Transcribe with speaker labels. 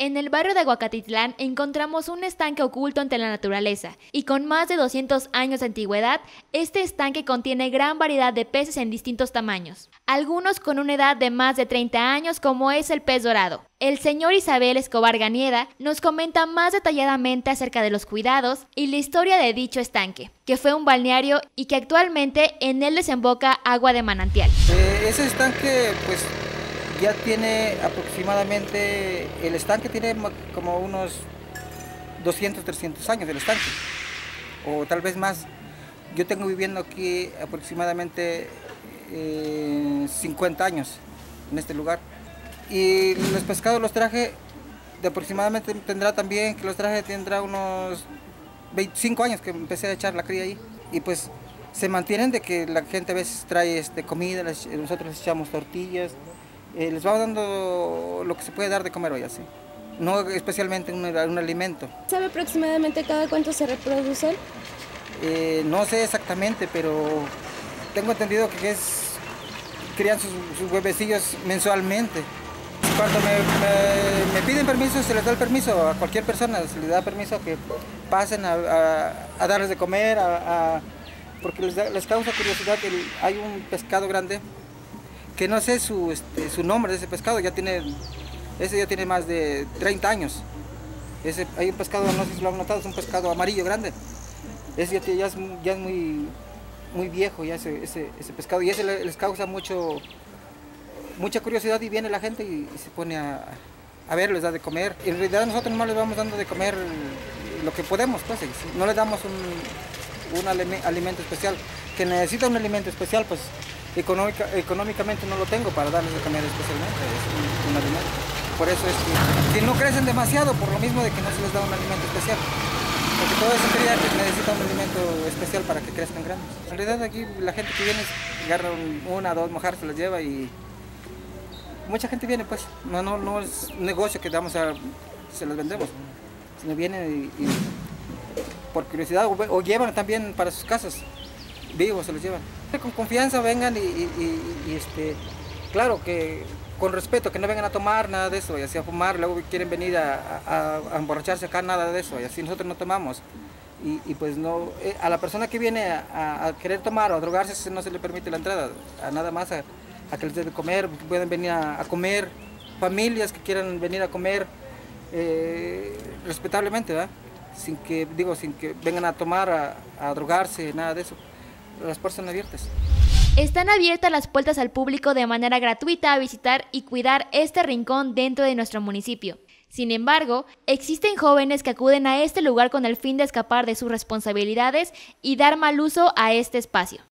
Speaker 1: En el barrio de Aguacatitlán encontramos un estanque oculto ante la naturaleza y con más de 200 años de antigüedad, este estanque contiene gran variedad de peces en distintos tamaños, algunos con una edad de más de 30 años como es el pez dorado. El señor Isabel Escobar Ganieda nos comenta más detalladamente acerca de los cuidados y la historia de dicho estanque, que fue un balneario y que actualmente en él desemboca agua de manantial.
Speaker 2: Ese estanque pues ya tiene aproximadamente, el estanque tiene como unos 200, 300 años el estanque, o tal vez más. Yo tengo viviendo aquí aproximadamente 50 años en este lugar. Y los pescados los traje, de aproximadamente tendrá también, que los traje tendrá unos 25 años que empecé a echar la cría ahí. Y pues se mantienen de que la gente a veces trae comida, nosotros les echamos tortillas. Les vamos dando lo que se puede dar de comer hoy, así. No especialmente un alimento.
Speaker 3: ¿Sabe aproximadamente cada cuánto se reproducen?
Speaker 2: No sé exactamente, pero tengo entendido que crían sus huevecillos mensualmente. Cuando me piden permiso, se les da el permiso a cualquier persona, se les da permiso a que pasen a darles de comer, porque les causa curiosidad. Hay un pescado grande que no sé su nombre de ese pescado, ese ya tiene más de 30 años. Hay un pescado, no sé si lo han notado, es un pescado amarillo grande. Ese ya es muy viejo ya ese pescado, y ese les causa mucha curiosidad, y viene la gente y se pone a ver, les da de comer. En realidad nosotros no les vamos dando de comer lo que podemos, pues, no les damos un alimento especial. Que necesita un alimento especial, pues económicamente no lo tengo para darles de comer especialmente, es un alimento. Por eso es que no crecen demasiado, por lo mismo de que no se les da un alimento especial. Porque todo eso cría que necesita un alimento especial para que crezcan grandes. En realidad aquí la gente que viene agarra una, dos mojar, se las lleva, y mucha gente viene, pues. No es un negocio que se las vendemos. Sino vienen y por curiosidad, o llevan también para sus casas. Vivos se los llevan. Con confianza vengan claro que con respeto, que no vengan a tomar nada de eso y así a fumar, luego quieren venir a emborracharse acá, nada de eso, y así nosotros no tomamos. Y pues no, a la persona que viene a querer tomar o a drogarse no se le permite la entrada, nada más a que les dé de comer, pueden venir a comer, familias que quieran venir a comer respetablemente, ¿verdad? Sin que vengan a tomar, a drogarse, nada de eso. Las puertas están abiertas.
Speaker 1: Están abiertas las puertas al público de manera gratuita a visitar y cuidar este rincón dentro de nuestro municipio. Sin embargo, existen jóvenes que acuden a este lugar con el fin de escapar de sus responsabilidades y dar mal uso a este espacio.